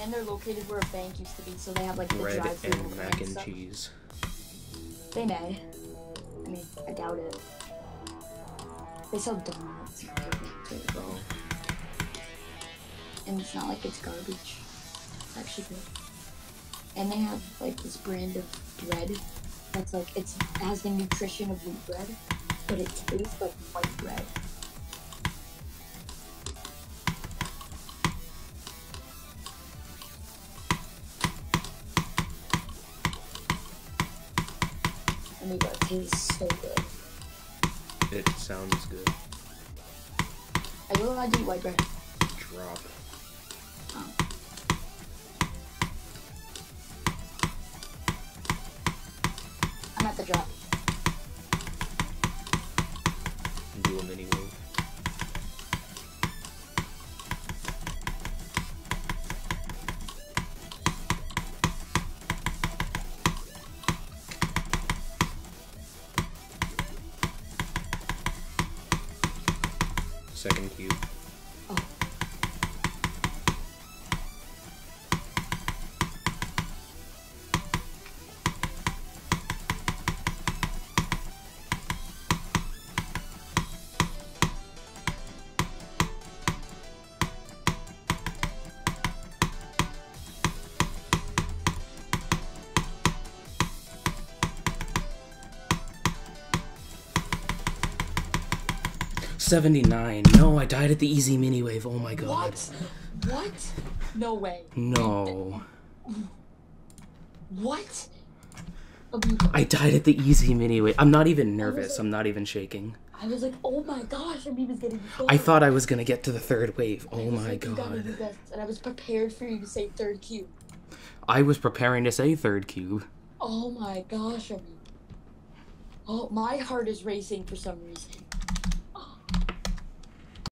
And they're located where a bank used to be, so they have like the Bread drive-through and mac and stuff. cheese. They may. I mean, I doubt it. They sell donuts and cookies too. Oh. And it's not like it's garbage. It's actually good. And they have like this brand of bread that's like it has the nutrition of wheat bread, but it tastes like white bread. And they got tastes so good. It sounds good. I will allowed to eat white bread. Drop. Oh. I'm at the drop. Do a mini wave. Second cube. Oh. $79. No, I died at the easy mini wave. Oh my god. What? No way. No. What? I died at the easy mini wave. I'm not even nervous. I'm not even shaking. I was like, oh my gosh, Amoeba's getting the I thought I was gonna get to the third wave. Oh my You got me the god. best, and I was prepared for you to say third cube. I was preparing to say third cube. Oh my gosh, Amoeba. Oh, my heart is racing for some reason.